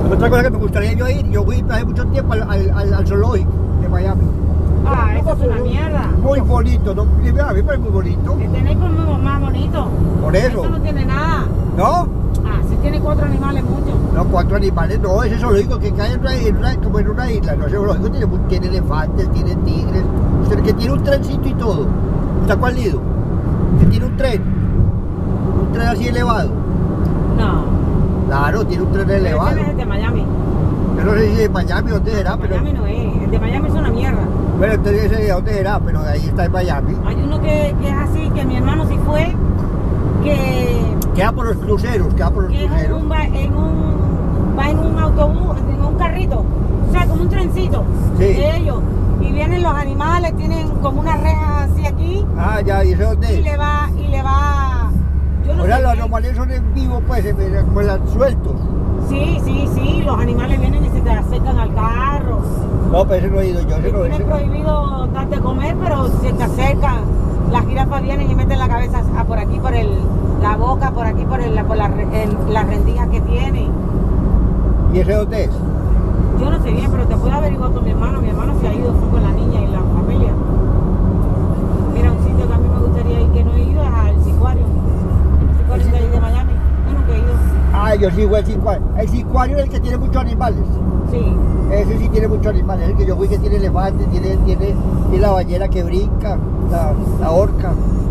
Otra cosa que me gustaría yo ir, yo fui hace mucho tiempo al zoológico de Miami. Ah, eso es una mierda. Muy bonito, ¿no? A mí me parece muy bonito. El tenéis por más bonito. Por eso. Eso no tiene nada. ¿No? Ah, si tiene 4 animales, mucho. No, 4 animales, no, ese zoológico que cae como en una isla, no, ese zoológico tiene elefantes, tiene tigres, usted que tiene un trencito y todo. ¿Está cuál nido? Que tiene un tren así elevado. No. Claro, tiene un tren elevado. Ese es el de Miami. Yo no sé si de Miami o dónde será, pero... Miami no es. El de Miami es una mierda. Bueno, entonces ese de dónde será, pero ahí está en Miami. Hay uno que es así, que mi hermano sí fue, que Queda por los cruceros, queda por los es cruceros. va en un autobús, en un carrito, o sea, como un trencito Sí. de ellos. Y vienen los animales, tienen como una reja así aquí, Ah, ya, ¿y ese dónde y es? le va, yo no O sea, sé los qué. animales son en vivo, pues, como sueltos. Sí, los animales vienen y se te acercan al carro. No, pero ese no he ido yo, ese no Tienen prohibido darte comer, pero se te acercan. Las jirafas vienen y meten la cabeza por aquí, la boca, por aquí, por las rendijas que tiene. ¿Y ese dónde es? Yo no sé bien, pero te puedo averiguar con mi hermano. Mi hermano se ha ido, fue con la niña y la familia. Mira, un sitio que a mí me gustaría ir, que no he ido, es al Sicuario. El Sicuario de ahí de Miami. Yo nunca he ido. Ah, yo sí fui al Sicuario. El Sicuario es el que tiene muchos animales. Sí. Ese sí tiene muchos animales. Es el que yo fui que tiene elefantes, tiene la ballena que brinca, la orca.